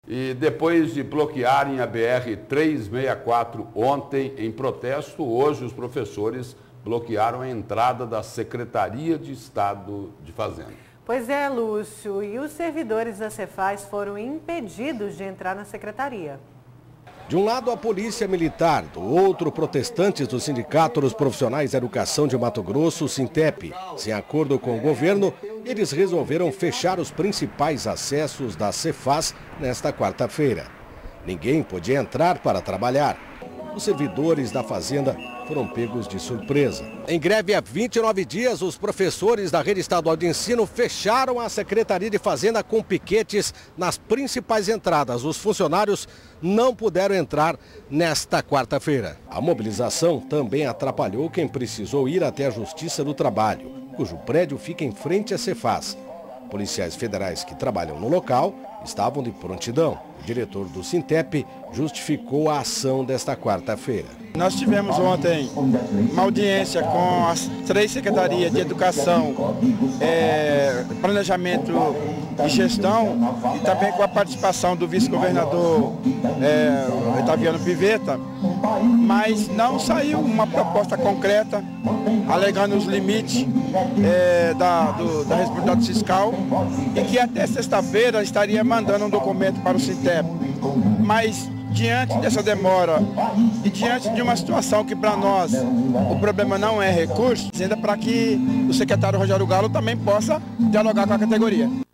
E depois de bloquearem a BR-364 ontem em protesto, hoje os professores bloquearam a entrada da Secretaria de Estado de Fazenda. Pois é, Lúcio, e os servidores da Cefaz foram impedidos de entrar na secretaria. De um lado, a Polícia Militar, do outro, protestantes do Sindicato dos Profissionais da Educação de Mato Grosso, Sintep. Sem acordo com o governo, eles resolveram fechar os principais acessos da Cefaz nesta quarta-feira. Ninguém podia entrar para trabalhar. Os servidores da Fazenda foram pegos de surpresa. Em greve há 29 dias, os professores da Rede Estadual de Ensino fecharam a Secretaria de Fazenda com piquetes nas principais entradas. Os funcionários não puderam entrar nesta quarta-feira. A mobilização também atrapalhou quem precisou ir até a Justiça do Trabalho, cujo prédio fica em frente à Cefaz. Policiais federais que trabalham no local estavam de prontidão. O diretor do Sintep justificou a ação desta quarta-feira. Nós tivemos ontem uma audiência com as 3 secretarias de Educação, Planejamento e Gestão e também com a participação do vice-governador Otaviano Pivetta, mas não saiu uma proposta concreta alegando os limites da responsabilidade fiscal e que até sexta-feira estaria mandando um documento para o Sintep. Mas diante dessa demora e diante de uma situação que para nós o problema não é recurso, ainda para que o secretário Rogério Galo também possa dialogar com a categoria.